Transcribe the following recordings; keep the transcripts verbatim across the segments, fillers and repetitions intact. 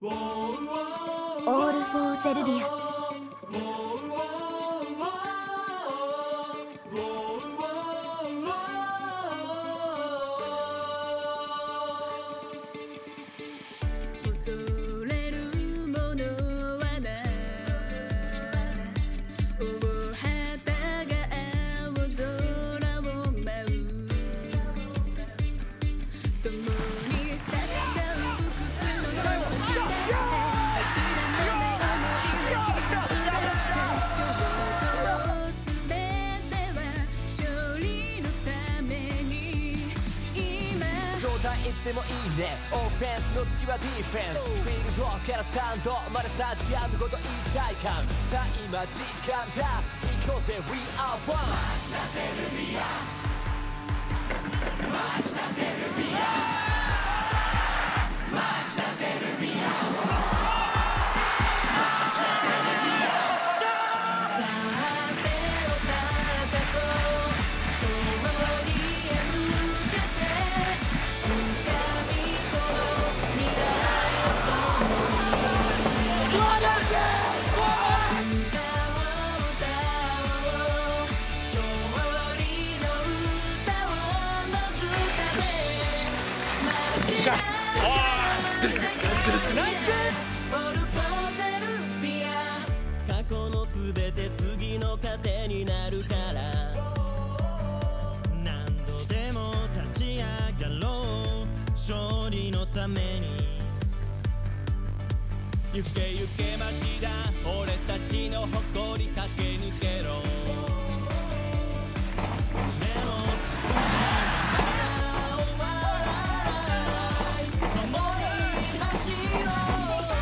オール・フォー・ゼルビア。 いつでもいいね。オフェンスの次はディフェンス。フィールドからスタンドまでスタジアムごと一体感。さあ今時間だ。行こうぜ We are one。 町田ゼルビア、町田ゼルビア、町田ゼルビア、町田ゼルビア。さあ手を叩こう、勝利へ向けて掴み取ろう未来を共に。歌を歌おう、勝利の歌をのずかで街だから世界へオール・フォー・ゼルビア。 過去のすべて次の糧になるから、何度でも立ち上がろう勝利のために。行け行け町田、俺たちの誇り駆け抜けろ。でも次はまだ終わらない、共に走ろう。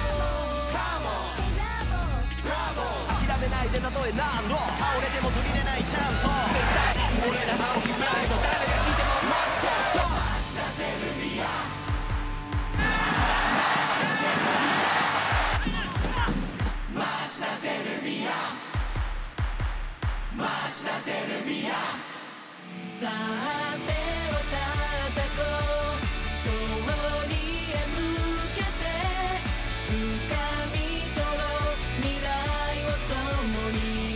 諦めないでたとえ何度倒れても途切れないちゃんと絶対俺ら青きプライド、誰が聞いても待ってそう。町田ゼルビア、町田ゼルビア、町田ゼルビア、町田ゼルビア。 さあ手を叩こう、勝利へ向けて掴み取ろう未来を共に。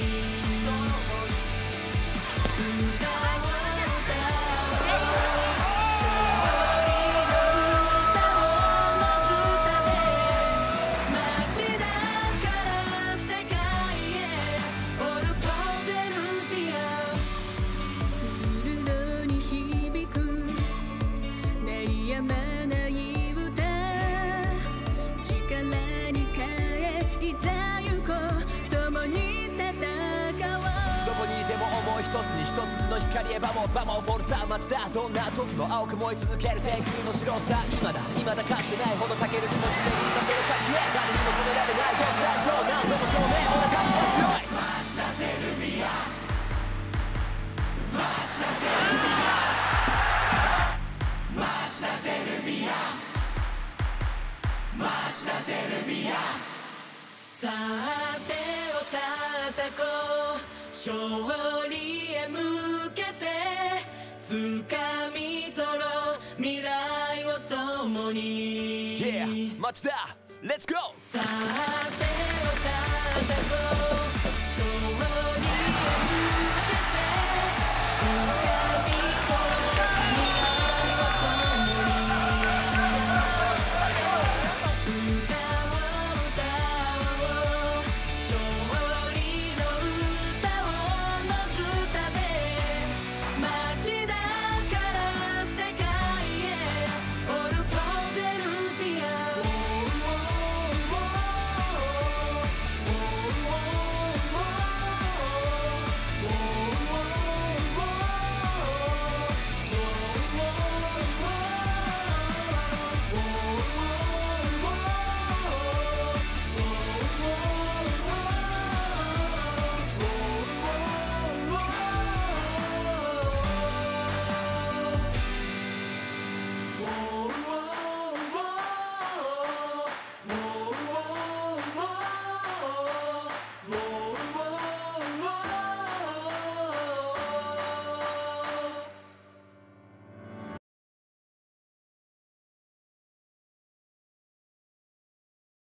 歌を歌おう、勝利の歌をのずかで街だから世界へオール・フォー・ゼルビア。フィールドに響く鳴りやまない歌、力に変えいざ行こう共に戦おう。どこにいても思い一つに一筋の光へバモバモボルザー松田、どんな時も青く燃え続ける天空の白さ。今だ今だかつてないほどたける気持ちで見させる先へ、誰にも止められない僕ら上何度も証明、俺たちは強い。町田ゼルビア、町田ゼルビア、町田ゼルビア、町田ゼルビア。さあ手を叩こう、勝利へ向けて掴み取ろう未来を共に。 Yeah 町田 Let's go。 さあ手を叩こう